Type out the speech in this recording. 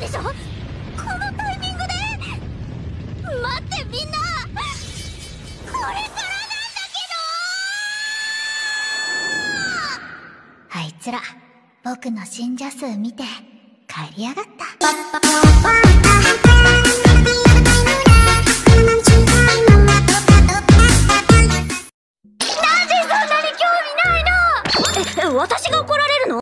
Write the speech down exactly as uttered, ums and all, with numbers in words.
でしょ、このタイミングで。待ってみんな、これからなんだけど。あいつら僕の信者数見て帰りやがった。